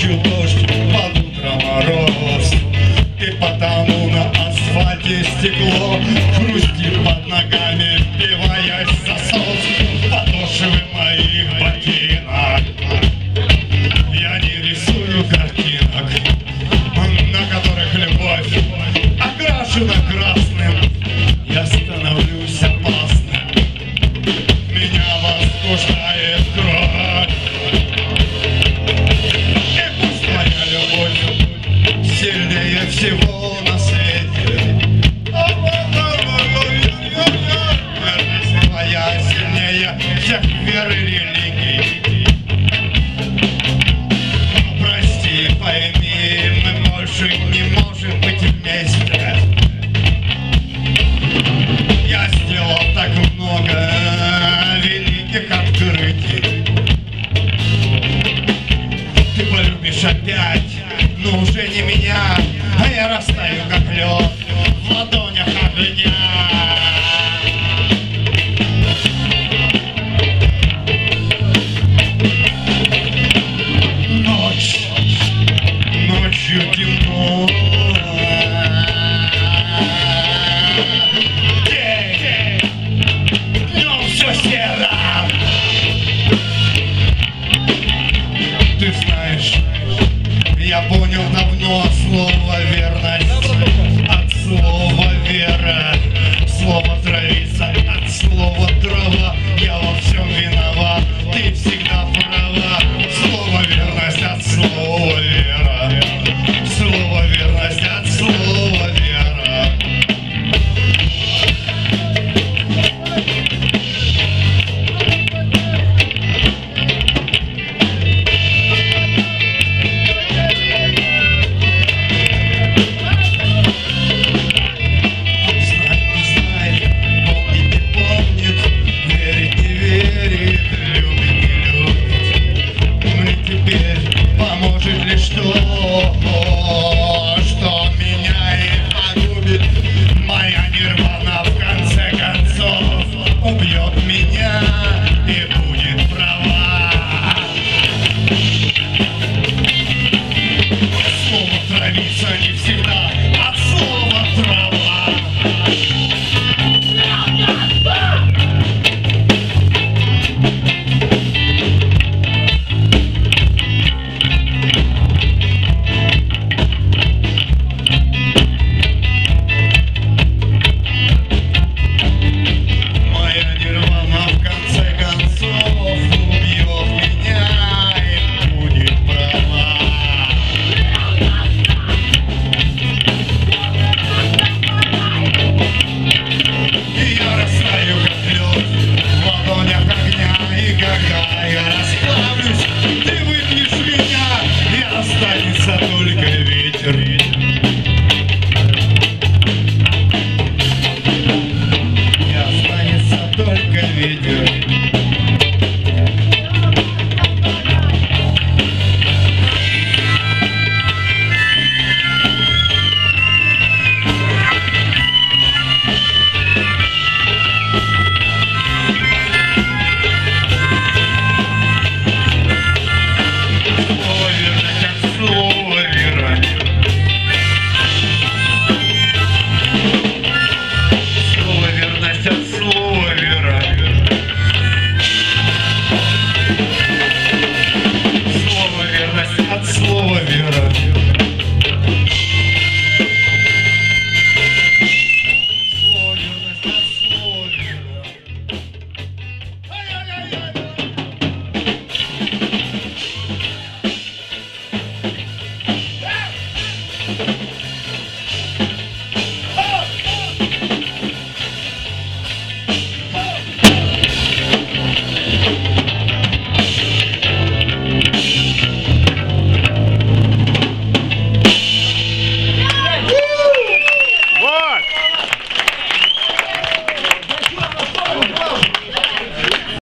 ночью дождь, под утро мороз. И потому на асфальте стекло хрустит под ногами, впиваясь в засос подошвы моих ботинок. Я не рисую картинок, на которых любовь окрашена красным. Я становлюсь опасным, меня возбуждает кровь. И пусть твоя любовь сильнее всего на свете, твоя сильнее всех вер и религий. Прости, пойми, мы больше не можем быть вместе. Я сделал так много великих открытий. Ты полюбишь опять, но уже не меня, а я растаю как лед в ладонях огня. Ночью темно, днем все серо. Ты знаешь, я понял давно слово верность от слова вера, слово травица от слова трава. Я во всем виноват, ты всегда права. Слово верность от слова вера, слово верность от слова вера. Поможет ли что меня и погубит? Моя нирвана в конце концов убьет меня и будет права. Слово травица не всегда от слова трава. Когда я расплавлюсь, ты выпьешь меня, и останется